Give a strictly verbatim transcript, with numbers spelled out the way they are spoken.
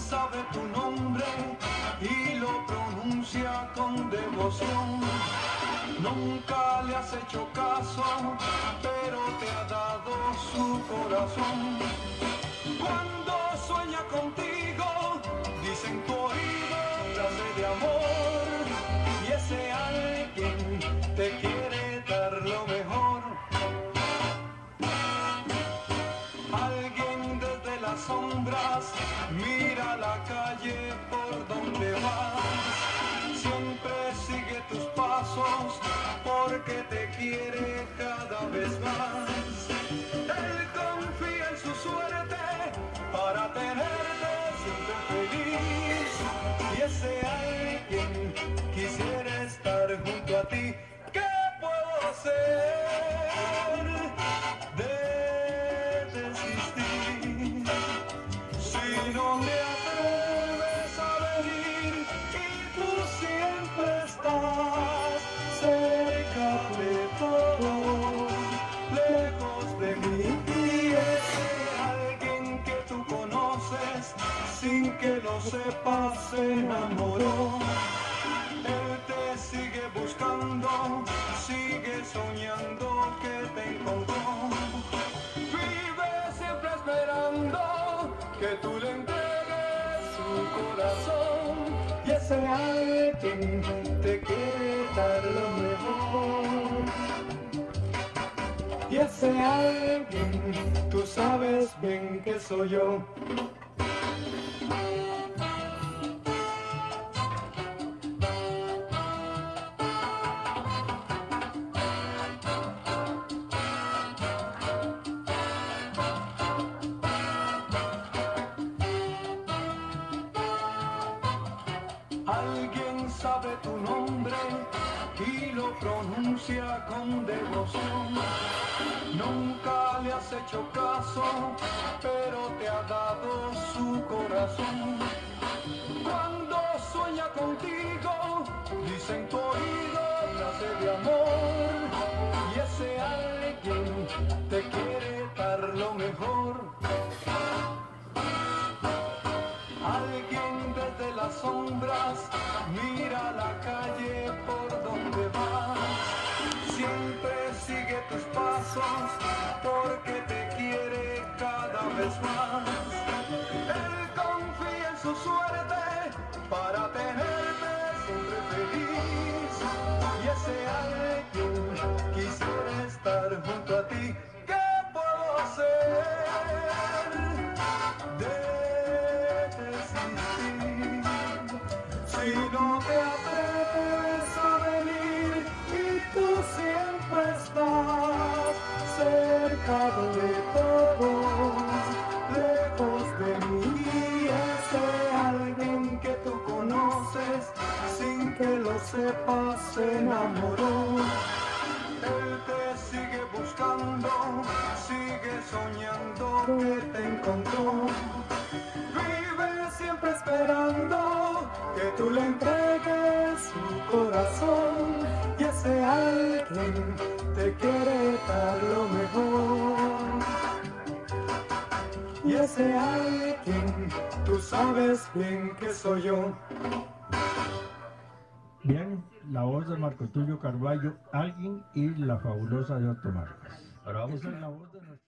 sabe tu nombre y lo pronuncia con devoción. Nunca le has hecho caso, pero te ha dado su corazón. Cuando sueña contigo, dicen tu oído frase de amor, y ese alguien te quiere dar lo mejor. Alguien desde las sombras mira la calle por donde vas, siempre sigue tus pasos porque te quiere cada vez más. Él confía en su suerte para tenerte siempre feliz, y ese alguien quisiera estar junto a ti. ¿Qué puedo hacer de desistir si no te atreves a venir y tú siempre estás cerca de todo, lejos de mí? Y ese alguien que tú conoces sin que lo sepas se enamoró. Él te sigue buscando, sigue soñando que te encontró. Vive siempre esperando que tú le entregues su corazón, y ese alguien te quiere dar lo mejor. Y ese alguien, tú sabes bien que soy yo. Alguien sabe tu nombre y lo pronuncia con devoción. Nunca le has hecho caso, pero te ha dado su corazón. Cuando sueña contigo, dicen tu oído frase de amor, y ese alguien te quiere dar lo mejor. Alguien desde las sombras mira la calle por donde vas, siempre sigue tus pasos porque te quiere cada vez más. Él confía en su suerte para tenerte siempre feliz, y ese alguien quisiera estar junto a ti. ¿Qué puedo hacer de desistir si no te atreves a venir y tú siempre estás cerca de todos, lejos de mí? Ese alguien que tú conoces sin que lo sepas se enamoró. Él te sigue buscando, sigue soñando que te encontró. Vive siempre esperando que tú le entregues su corazón, y ese alguien te quiere dar lo mejor. Y ese alguien, tú sabes bien que soy yo. Bien, la voz de Marco Tulio Carballo, Alguien, y la fabulosa de Otto Vargas. Ahora vamos Esa a... es la voz de nuestro...